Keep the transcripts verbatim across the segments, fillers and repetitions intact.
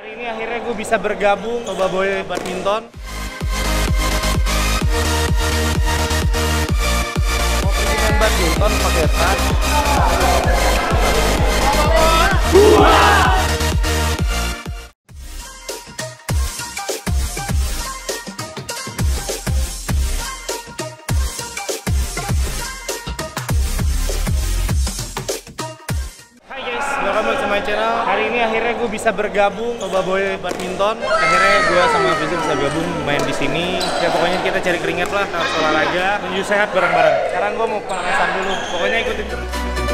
Hari ini akhirnya gue bisa bergabung Toba Boy Badminton. Mau pergi main badminton pakai tas. Channel. Hari ini akhirnya gue bisa bergabung Toba Boy Badminton. Akhirnya gue sama Fizi bisa gabung main di sini. Ya pokoknya kita cari keringat lah, harus olahraga, menuju sehat bareng-bareng. Sekarang gue mau pemanasan dulu. Pokoknya ikutin terus.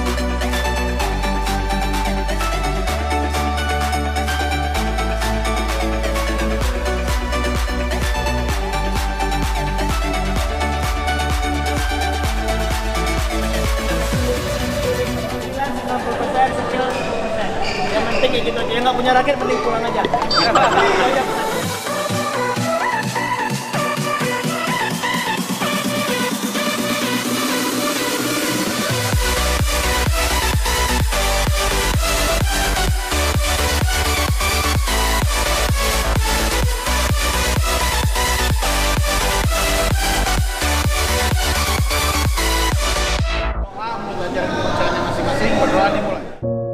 Yang penting kayak gitu aja, yang nggak punya raket mending pulang aja. Wah, mau belajar kepercayaannya masing-masing, berdoa nih mulai.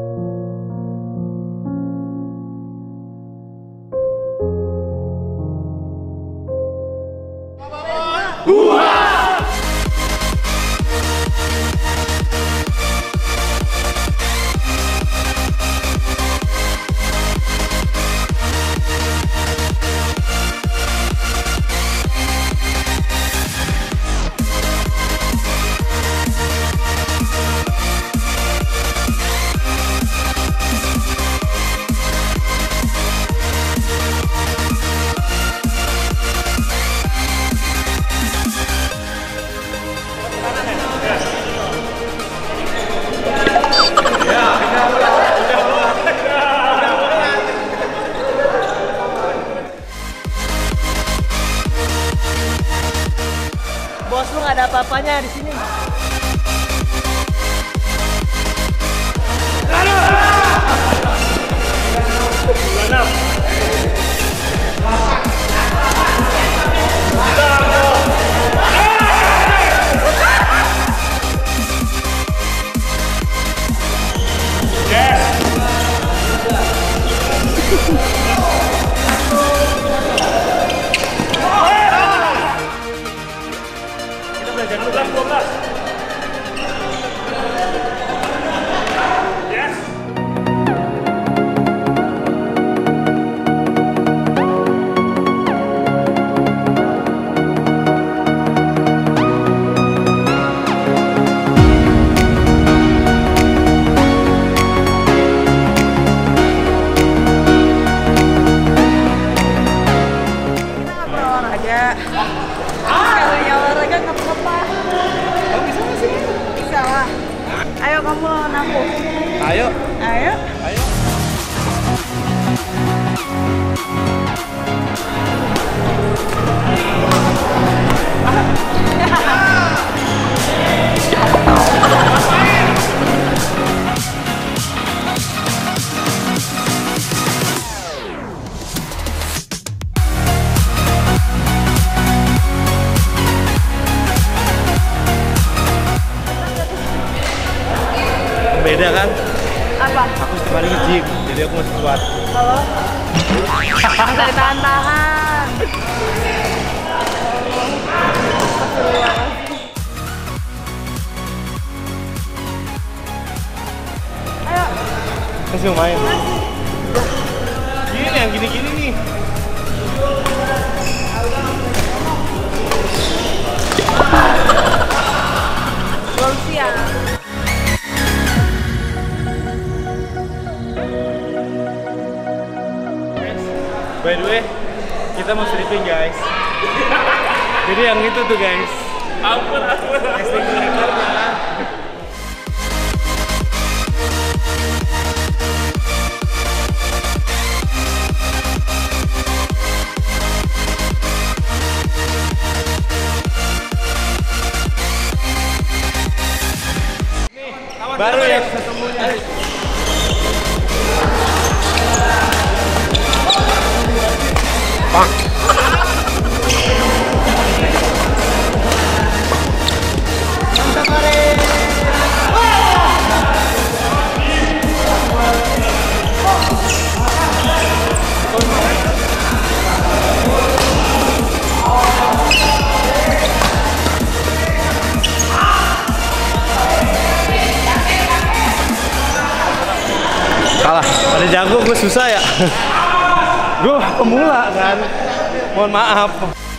Bos lu nggak ada apa-apanya di sini. Sekalinya olahraga nggak apa-apa. Kamu bisa nggak sih? Bisa lah. Ayo kamu lawan aku. Ayo. Ayo. Ayo. Beda kan? Apa? Aku setiap hari nge-gym, jadi aku masih kuat. Kalau bisa ditahan-tahan. Ayo. Masih mau main? Gini yang gini-gini nih. Belum siap. By the way, kita mau stripping guys. Jadi yang itu tuh guys. Ampun, ampun. Casting directornya. Baru yang setemunya. Kalah. Ada jago gue susah ya. Gue pemula kan. Mohon maaf.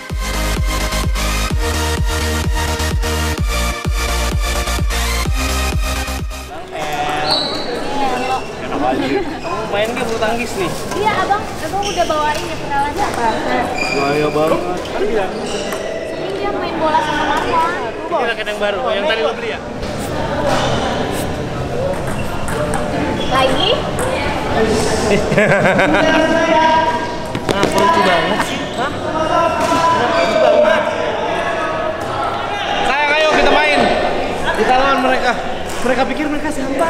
Kamu main game bulu tangkis nih? Iya abang, abang udah bawain ya kenalan siapa? Gaya banget. Sering dia main bola sama Marwan. Ini raket yang baru, yang tadi lo beli ya? Lagi? Nah, lucu banget sih. Hah? Lucu banget. Sayang, ayo kita main. Kita lawan mereka. Mereka pikir mereka siapa?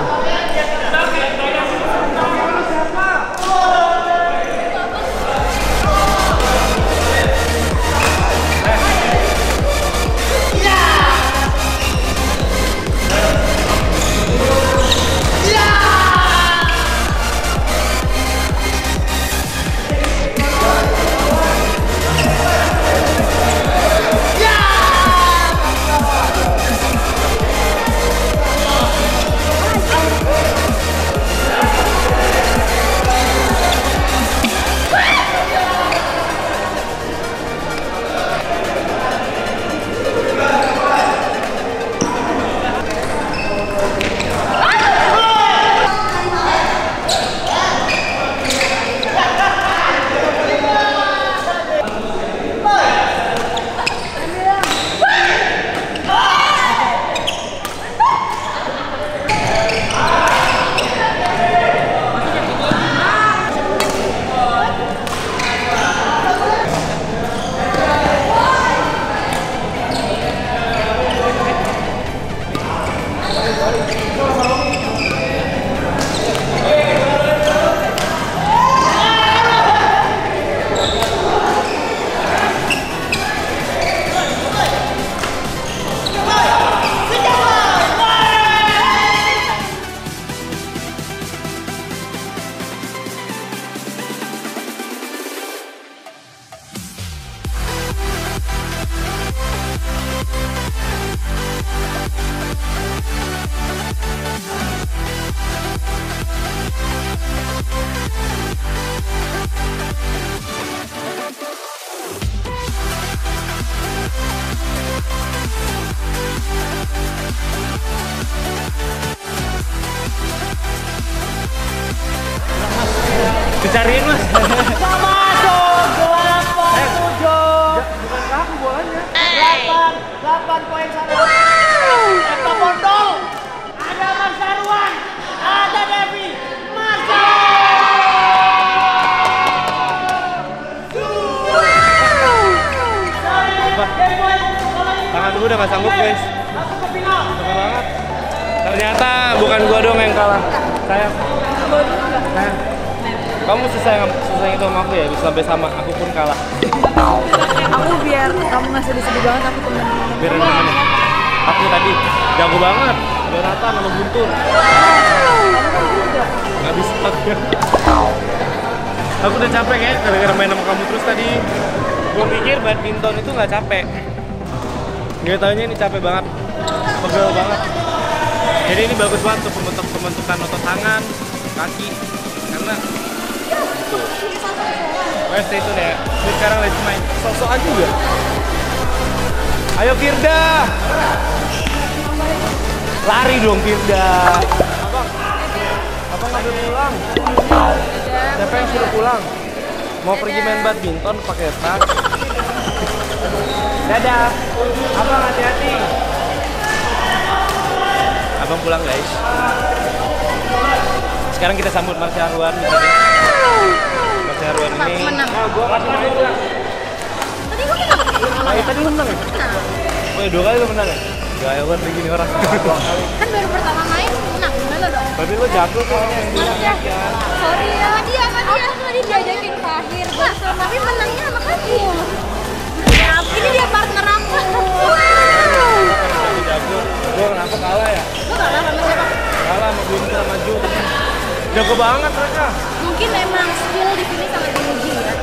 Dicariin mas. Sama dong, delapan, tujuh. Bukan aku bolanya. Delapan, delapan poin sana. Eta Bondol. Ada Mas Sarwan, ada Devi, Mas Tangan gue udah gak sanggup guys. Capek banget. Ternyata bukan gua dong yang kalah. Sayang. Sayang. Kamu susah susah itu sama aku ya, bisa sampai sama. Aku pun kalah. Aku biar kamu nggak sedih-sedih banget, aku temen. Biar temennya. Aku tadi jago banget. Jonathan sama Guntur. Gak bisa. Aku udah capek ya, gara-gara main sama kamu terus tadi. Gue pikir badminton itu nggak capek. Gak taunya ini capek banget, pegel banget. Jadi ini bagus banget untuk pembentuk pembentukan otot tangan, kaki, karena itu. Oke, stay tune ya. Ini sekarang lagi main sok-sokan juga. Ayo Firda, lari dong Firda. Abang, abang nggak boleh pulang. Siapa yang suruh pulang? Mau pergi main badminton pakai tas? Dadah, abang hati-hati. Abang pulang guys. Sekarang kita sambut Marsha Arwan di sini. Marsha Arwan ini. Menang. Oh, gua kasih main pulang. Tadi gue menang. Oh, ya, tadi lu menang ya? Oh, ya, dua kali lu menang ya? Gaya banget begini orang. Kan baru pertama main, menang. Gimana dong? Tapi lo jago kayaknya. Ya, sorry ya. Sama dia, sama dia. Aku tadi diajakin Fahir. Gak, tapi menangnya sama kamu. Ya, ini dia partner aku. Wow. Jago. Gue kenapa kalah ya? Lo kalah sama siapa? Kalah sama Guntur sama Ju. Jago banget mereka. Mungkin emang skill di sini sangat diuji ya.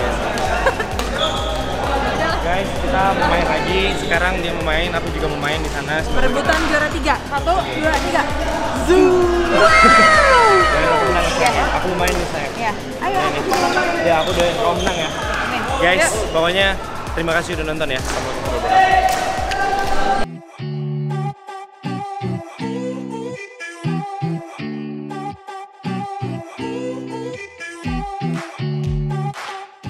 Guys, kita mau main lagi. Sekarang dia mau main, aku juga mau main di sana. Perebutan juara tiga. Satu, dua, tiga. Zoom. Dan aku menang ya. Aku mau main di sana. Ya, ayo. Ya, aku doain kau menang ya. Guys, pokoknya terima kasih udah nonton ya. Sampai ketemu.